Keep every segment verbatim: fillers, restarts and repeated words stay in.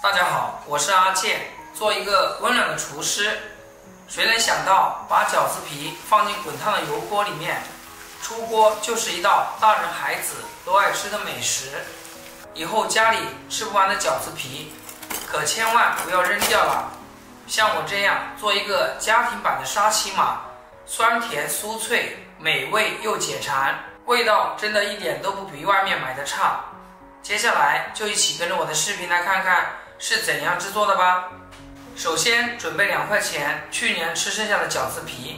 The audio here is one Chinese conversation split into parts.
大家好，我是阿健，做一个温暖的厨师。谁能想到把饺子皮放进滚烫的油锅里面，出锅就是一道大人孩子都爱吃的美食。以后家里吃不完的饺子皮，可千万不要扔掉了。像我这样做一个家庭版的沙琪玛，酸甜酥脆，美味又解馋，味道真的一点都不比外面买的差。接下来就一起跟着我的视频来看看是怎样制作的吧。首先准备两块钱去年吃剩下的饺子皮，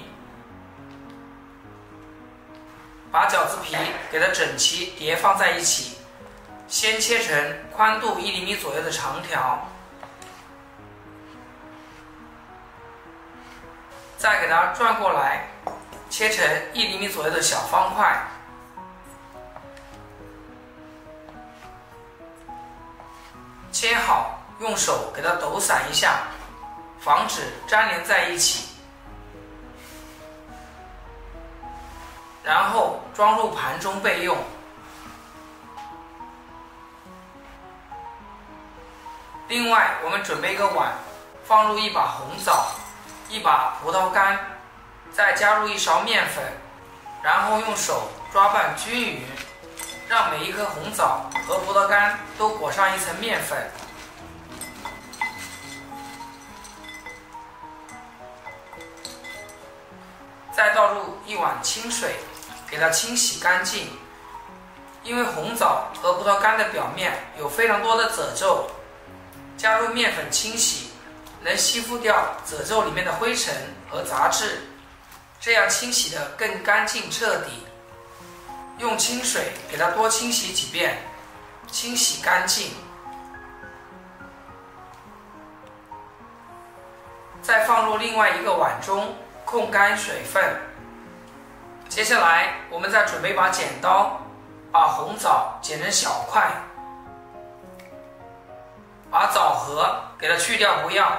把饺子皮给它整齐叠放在一起，先切成宽度一厘米左右的长条，再给它转过来，切成一厘米左右的小方块。切好，用手给它抖散一下，防止粘连在一起。然后装入盘中备用。另外，我们准备一个碗，放入一把红枣，一把葡萄干，再加入一勺面粉，然后用手抓拌均匀，让每一颗红枣和葡萄干都裹上一层面粉。再倒入一碗清水，给它清洗干净。因为红枣和葡萄干的表面有非常多的褶皱，加入面粉清洗，能吸附掉褶皱里面的灰尘和杂质，这样清洗得更干净彻底。用清水给它多清洗几遍，清洗干净。再放入另外一个碗中，控干水分。接下来我们再准备把剪刀，把红枣剪成小块，把枣核给它去掉不要。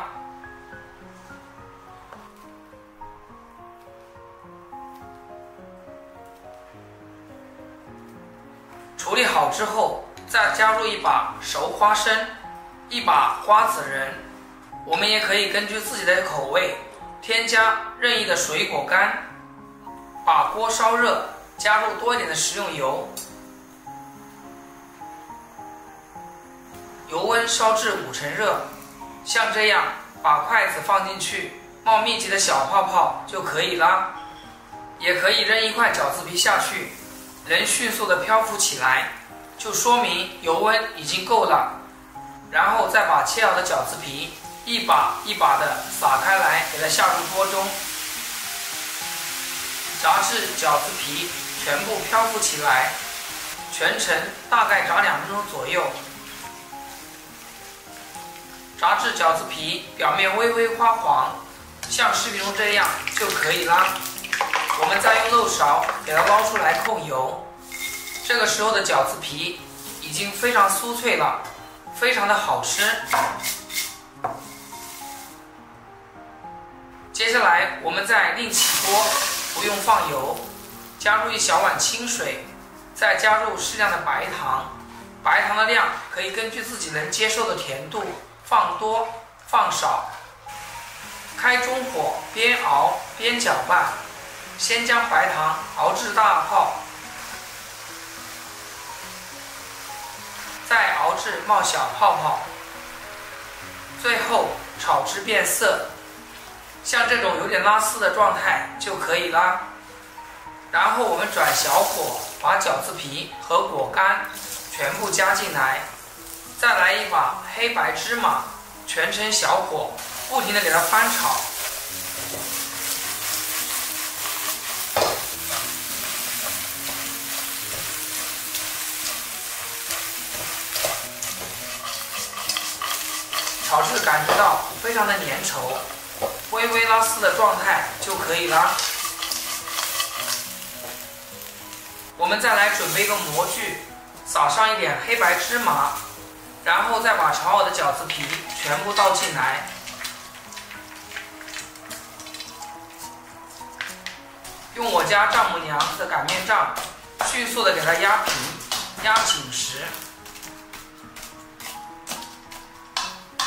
处理好之后，再加入一把熟花生，一把花籽仁，我们也可以根据自己的口味添加任意的水果干。把锅烧热，加入多一点的食用油，油温烧至五成热，像这样把筷子放进去，冒密集的小泡泡就可以啦。也可以扔一块饺子皮下去，能迅速的漂浮起来，就说明油温已经够了。然后再把切好的饺子皮一把一把的撒开来，给它下入锅中，炸至饺子皮全部漂浮起来，全程大概炸两分钟左右。炸至饺子皮表面微微发黄，像视频中这样就可以啦。我们再用漏勺给它捞出来控油，这个时候的饺子皮已经非常酥脆了，非常的好吃。接下来我们再另起锅，不用放油，加入一小碗清水，再加入适量的白糖，白糖的量可以根据自己能接受的甜度放多放少。开中火边熬边搅拌，先将白糖熬至大泡，再熬至冒小泡泡，最后炒至变色，像这种有点拉丝的状态就可以啦。然后我们转小火，把饺子皮和果干全部加进来，再来一把黑白芝麻，全程小火不停地给它翻炒。炒至感觉到非常的粘稠，微微拉丝的状态就可以啦。我们再来准备一个模具，撒上一点黑白芝麻，然后再把炒好的饺子皮全部倒进来。用我家丈母娘的擀面杖，迅速的给它压平，压紧实。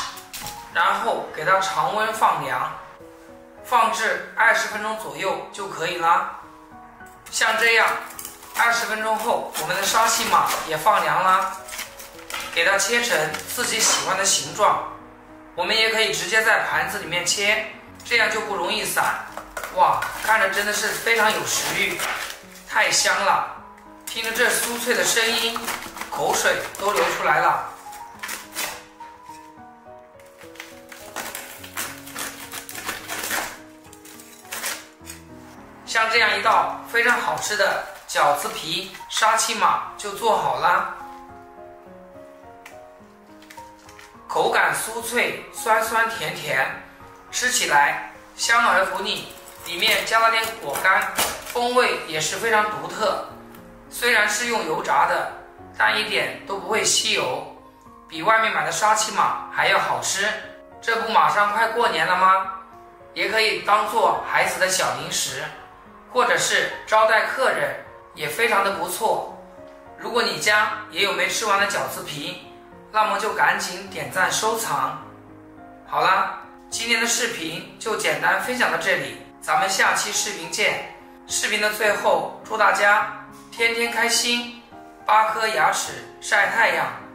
然后给它常温放凉，放置二十分钟左右就可以啦。像这样，二十分钟后，我们的沙琪玛也放凉啦。给它切成自己喜欢的形状，我们也可以直接在盘子里面切，这样就不容易散。哇，看着真的是非常有食欲，太香了！听着这酥脆的声音，口水都流出来了。像这样一道非常好吃的饺子皮沙琪玛就做好啦。口感酥脆，酸酸甜甜，吃起来香而不腻，里面加了点果干，风味也是非常独特。虽然是用油炸的，但一点都不会吸油，比外面买的沙琪玛还要好吃。这不马上快过年了吗？也可以当做孩子的小零食，或者是招待客人，也非常的不错。如果你家也有没吃完的饺子皮，那么就赶紧点赞收藏。好啦，今天的视频就简单分享到这里，咱们下期视频见。视频的最后，祝大家天天开心，八颗牙齿晒太阳。